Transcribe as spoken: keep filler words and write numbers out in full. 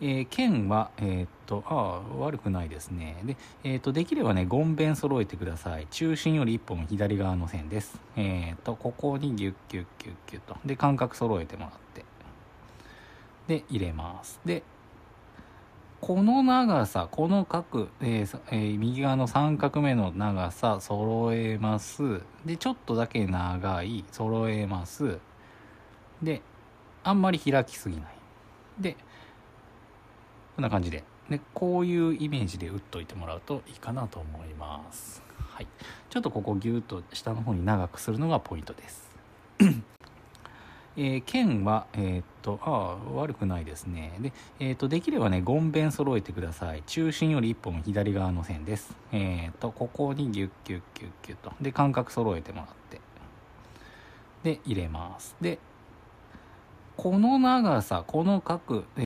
えー、剣は、えー、っと、ああ、悪くないですね。で、えー、っと、できればね、ごんべん揃えてください。中心よりいっぽん左側の線です。えー、っと、ここにギュッギュッギュッギュッと。で、間隔揃えてもらって。で、入れます。で、この長さ、この角、えーえー、右側の三角目の長さ、揃えます。で、ちょっとだけ長い、揃えます。で、あんまり開きすぎない。で、こんな感じで。で、こういうイメージで打っといてもらうといいかなと思います。はい。ちょっとここギュッと下の方に長くするのがポイントです。えー、剣は、えー、っと、ああ、悪くないですね。で、えー、っと、できればね、ごんべん揃えてください。中心よりいっぽん左側の線です。えー、っと、ここにギュッギュッギュッギュッと。で、間隔揃えてもらって。で、入れます。で、この長さ、この角、